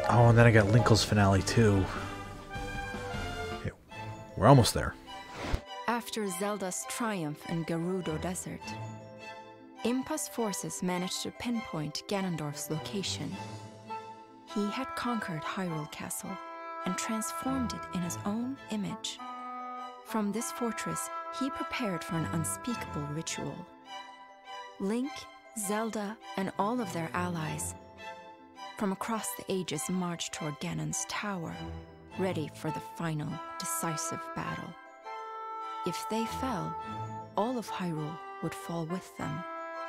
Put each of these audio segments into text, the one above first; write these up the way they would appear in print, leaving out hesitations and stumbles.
Oh, and then I got Linkle's finale too. Okay, we're almost there. After Zelda's triumph in Gerudo Desert, Impa's forces managed to pinpoint Ganondorf's location. He had conquered Hyrule Castle and transformed it in his own image. From this fortress, he prepared for an unspeakable ritual. Link, Zelda, and all of their allies from across the ages marched toward Ganon's tower, ready for the final, decisive battle. If they fell, all of Hyrule would fall with them.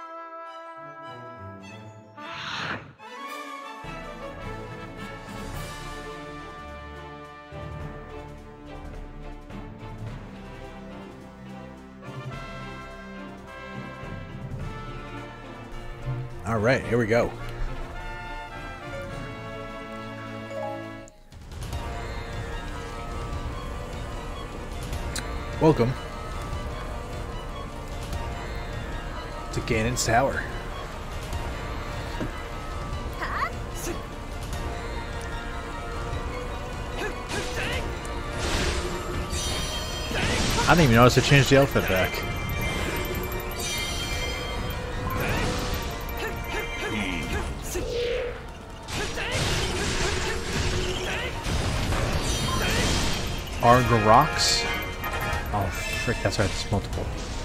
All right, here we go. Welcome to Ganon's Tower. I didn't even notice they changed the outfit back. Arga rocks. Oh, frick, that's right, it's multiple.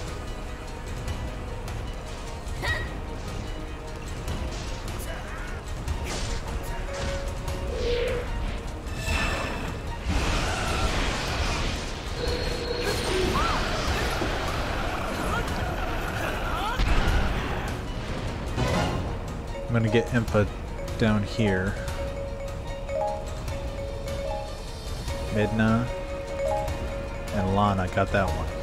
I'm gonna get Impa down here. Midna and Lana got that one.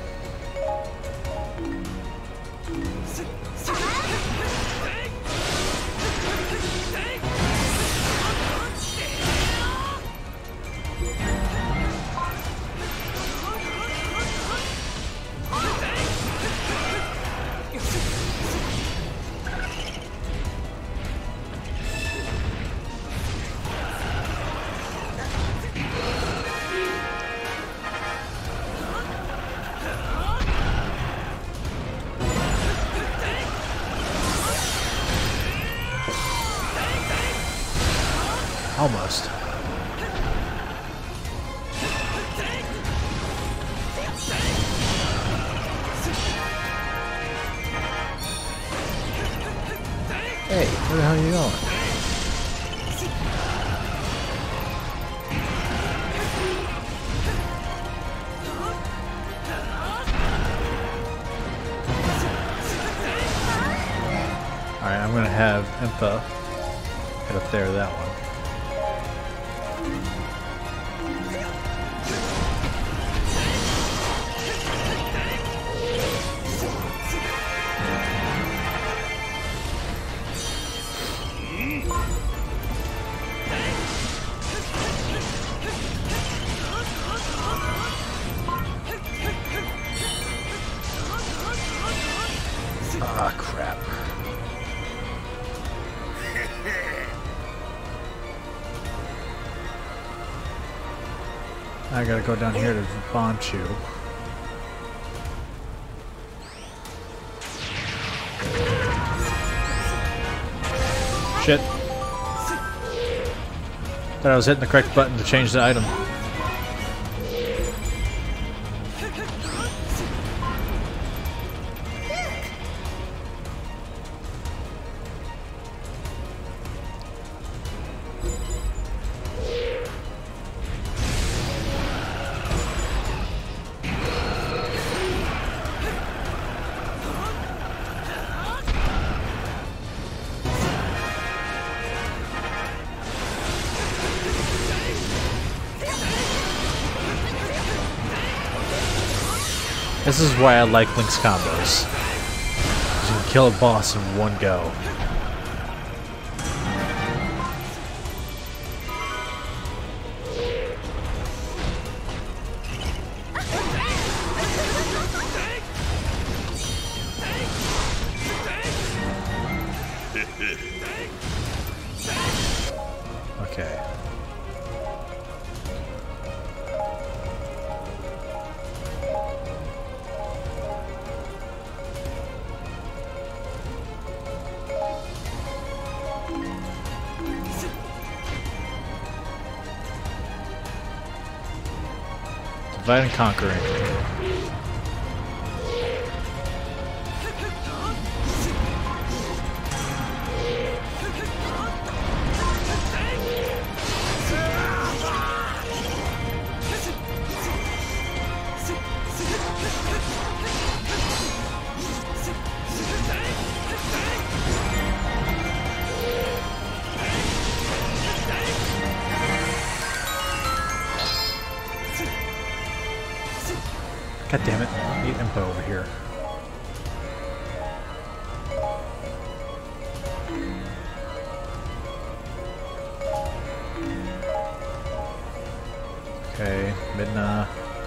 Almost. Hey, where the hell are you going? Alright, I'm gonna have Impa head up there, that one. Ah, crap. I gotta go down here to Bonchu. Shit. Thought I was hitting the correct button to change the item. This is why I like Link's combos. You can kill a boss in one go. Okay. Divide and conquering. God damn it. I need Impa over here. Okay, Midna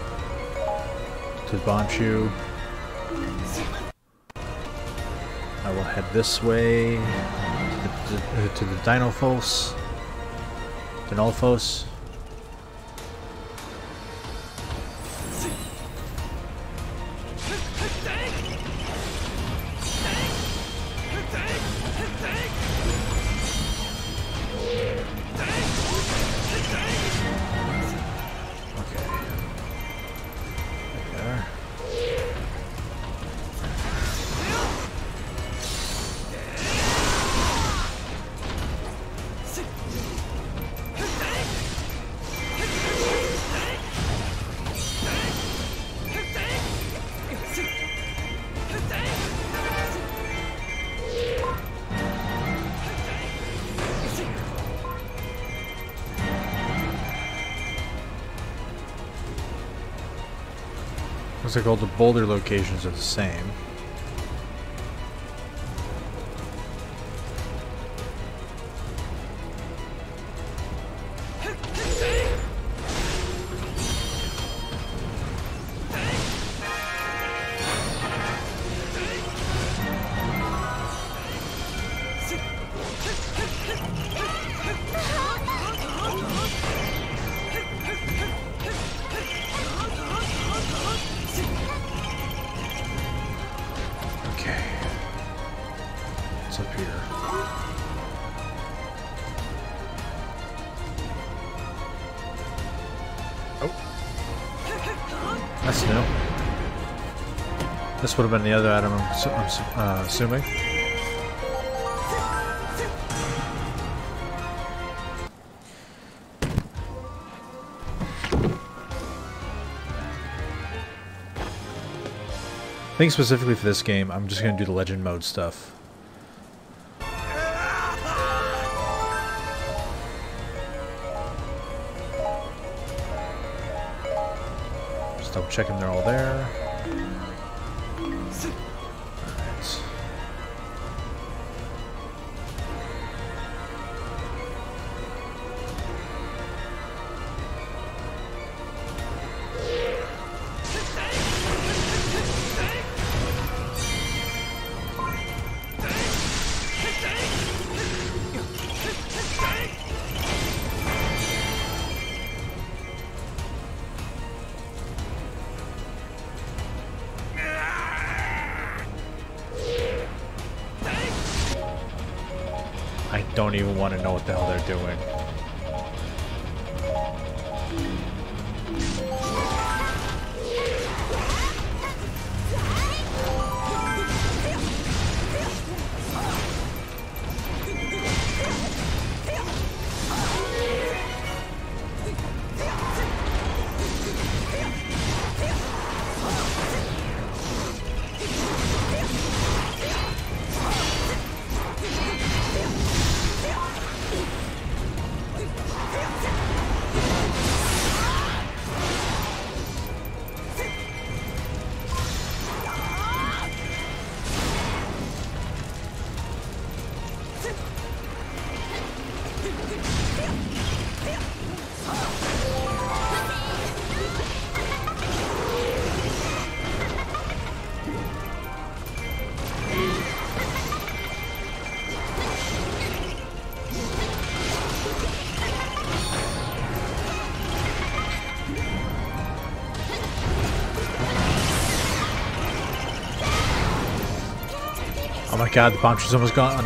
to Bonchu. I will head this way to the Dinolfos. Dinolfos. Looks like all the boulder locations are the same. That's new. This would have been the other item, I'm assuming. I think specifically for this game, I'm just going to do the legend mode stuff. Double checking they're all there. Alright. I don't even want to know what the hell they're doing. Oh my god, the bomb is almost gone.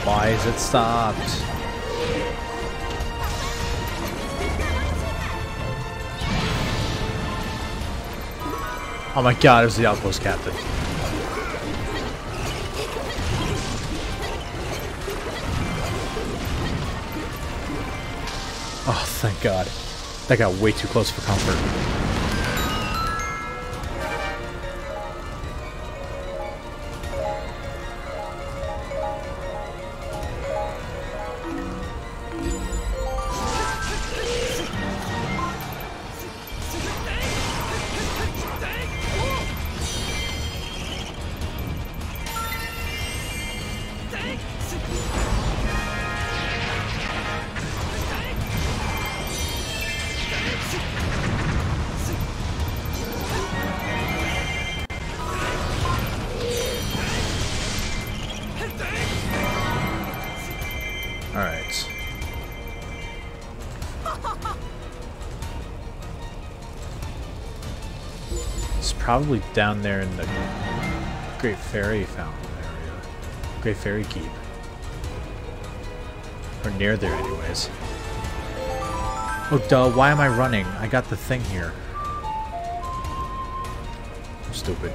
Why is it stopped? Oh my god, it was the outpost captain. Oh, thank god. That got way too close for comfort. Alright. It's probably down there in the Great Fairy Fountain area. Great Fairy Keep. Or near there anyways. Oh duh, why am I running? I got the thing here. I'm stupid.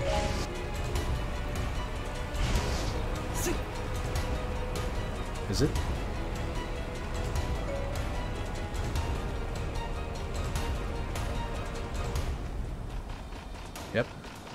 Is it? Yep.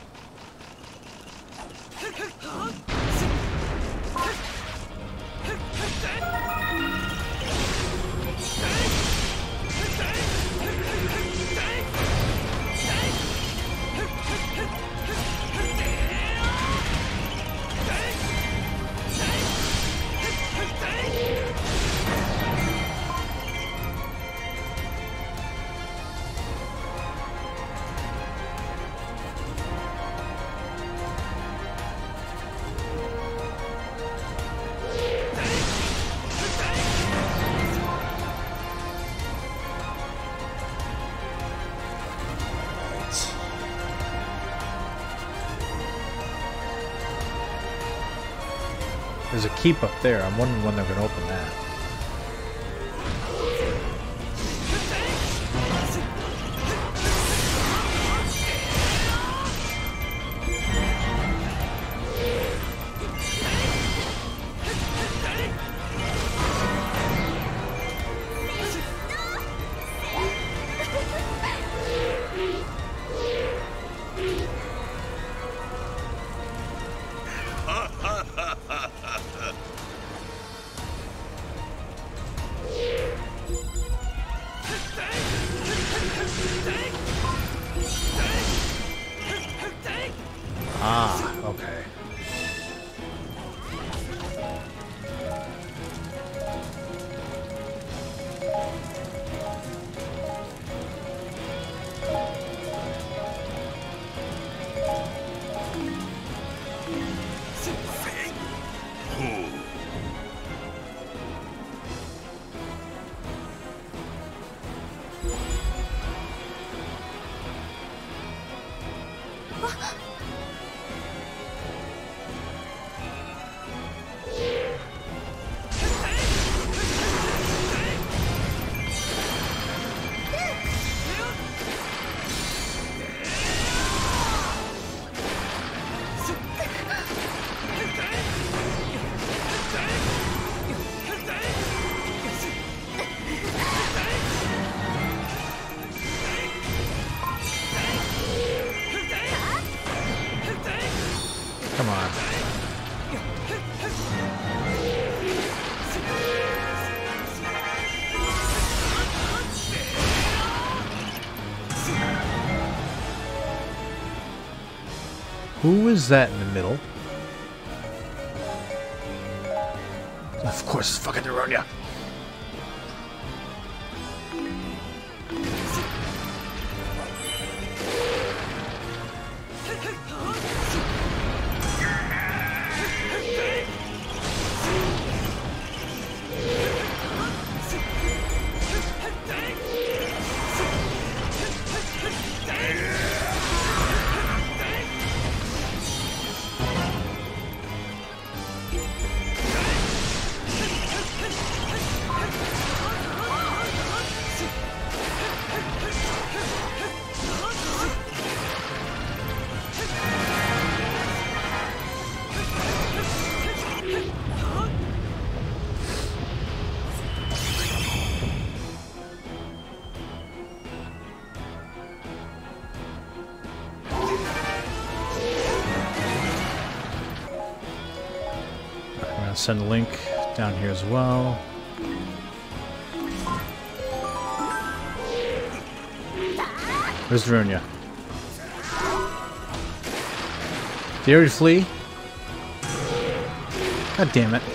There's a keep up there. I'm wondering when they're going to open that. Ah, okay. Come on. Who is that in the middle? Of course, it's fucking Neronia. Send Link down here as well. Where's Runia? Did he already flee? God damn it.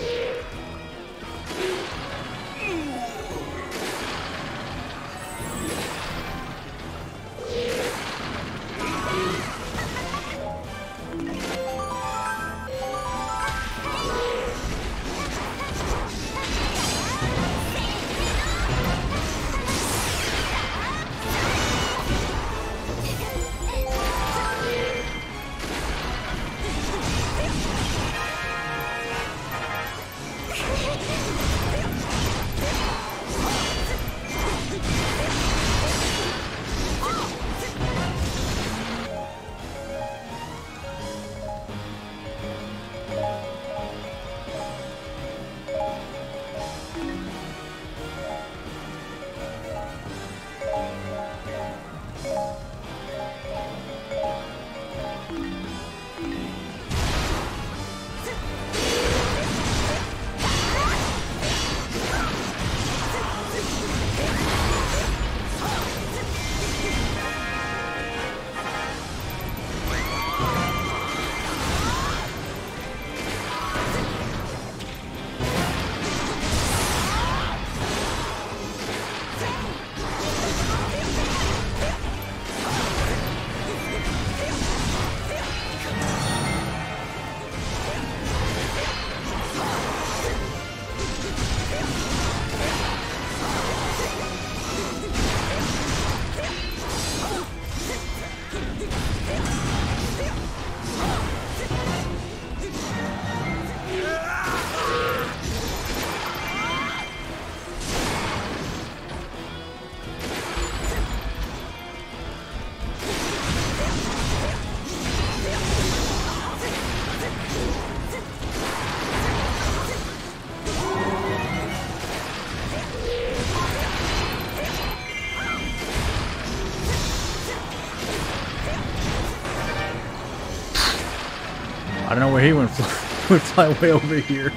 I don't know where he went. Would fly way over here.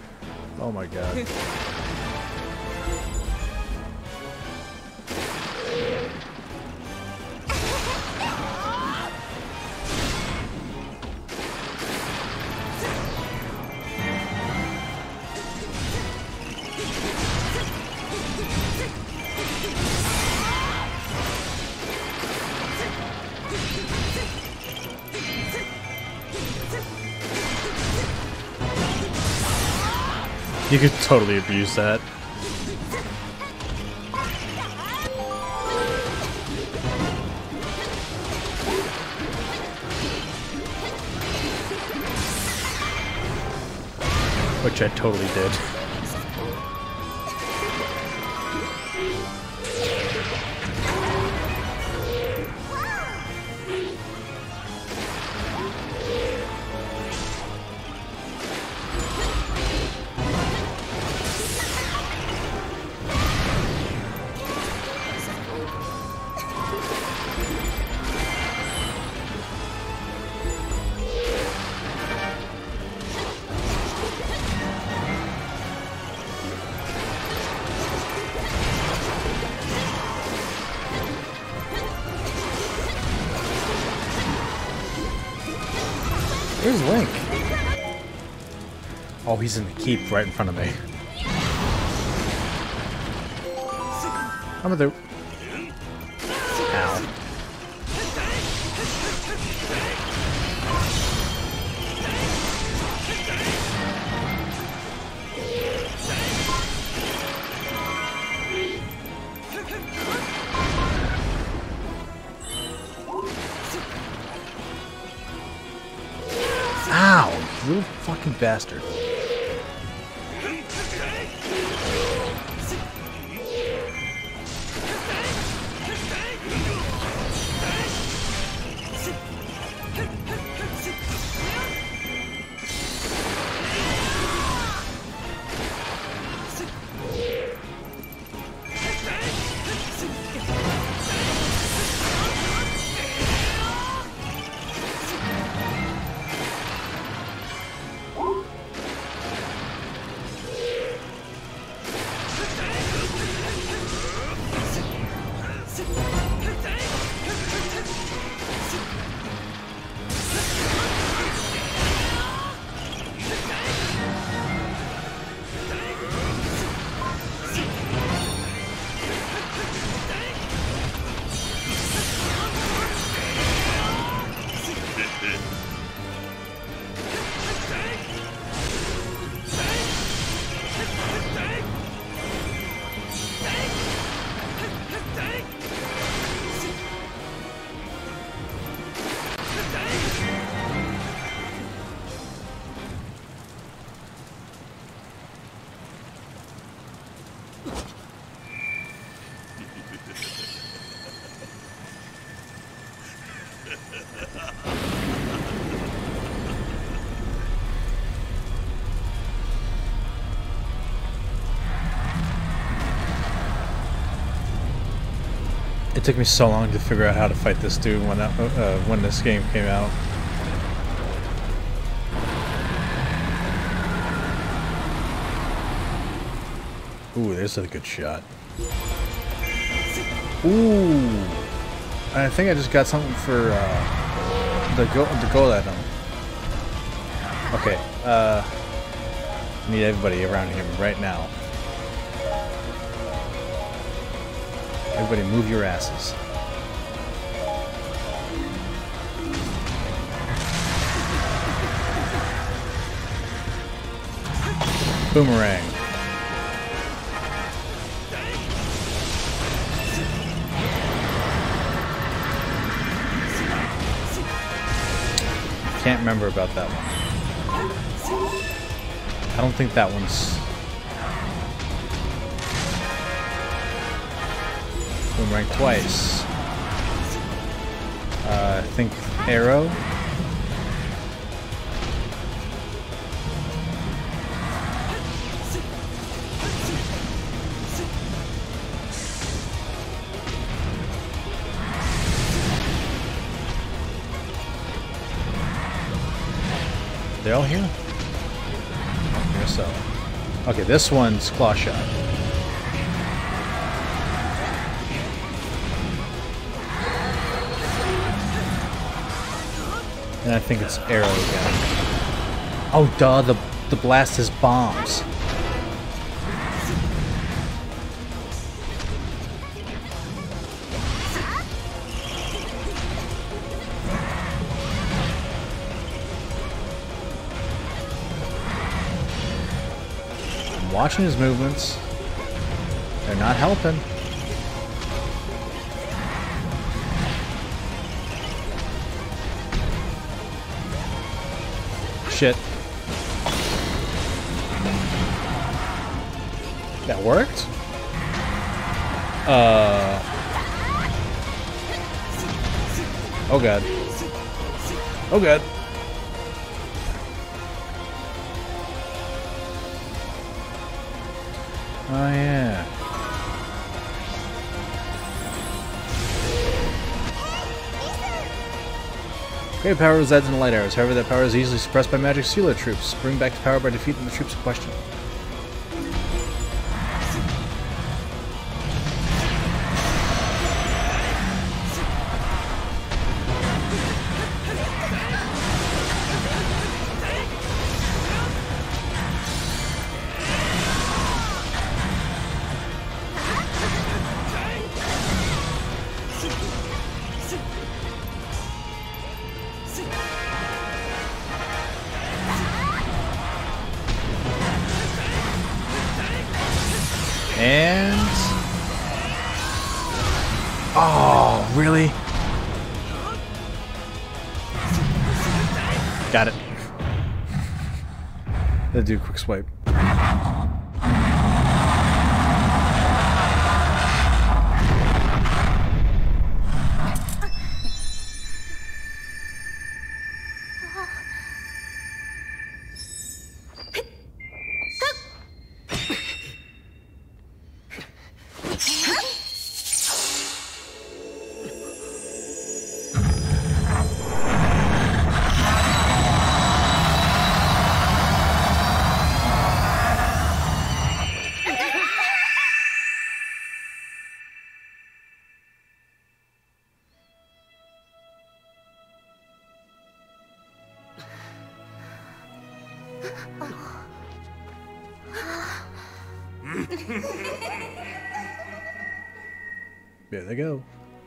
Oh my god. You could totally abuse that. Which I totally did. Where's Link? Oh, he's in the keep right in front of me. I'm gonna do. Ow. Ow! Little fucking bastard. It took me so long to figure out how to fight this dude when this game came out. Ooh, there's a good shot. Ooh, I think I just got something for the goal item. Okay, need everybody around here right now. Everybody move your asses. Boomerang. Can't remember about that one. I don't think that one's... Boomerang twice. I think arrow. They all here? I guess so. Okay, this one's claw shot. And I think it's arrow again. Oh duh, the blast is bombs. I'm watching his movements. They're not helping. Shit. That worked? Oh god. Oh god. Oh yeah. Great power resides in the light arrows. However, that power is easily suppressed by magic sealer troops. Bring back the power by defeating the troops in question. And... oh, really? Got it. Let's do a quick swipe. There they go.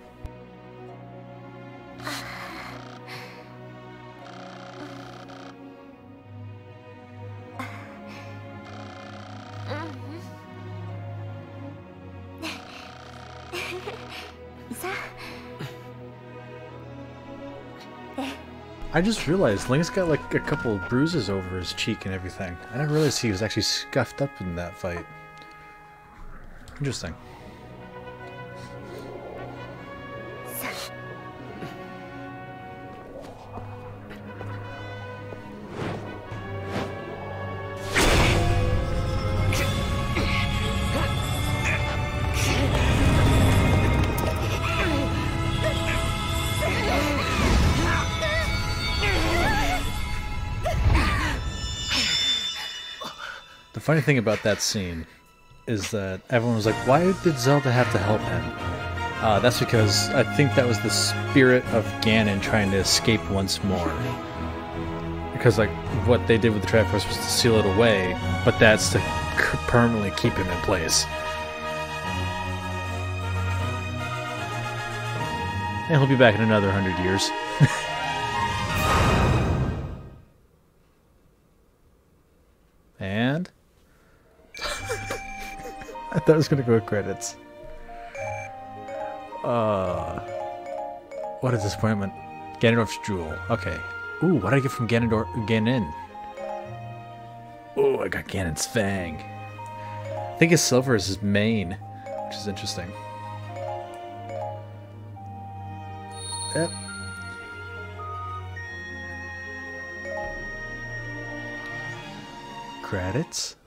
I just realized Link's got like a couple of bruises over his cheek and everything. I didn't realize he was actually scuffed up in that fight. Interesting. The funny thing about that scene is that everyone was like, why did Zelda have to help him? That's because I think that was the spirit of Ganon trying to escape once more. Because, like, what they did with the Triforce was to seal it away, but that's to permanently keep him in place. And he'll be back in another 100 years. And... I thought it was going to go with credits. What a disappointment. Ganondorf's Jewel. Okay. Ooh, what did I get from Ganon? Ooh, I got Ganon's Fang. I think his silver is his mane, which is interesting. Yep. Credits.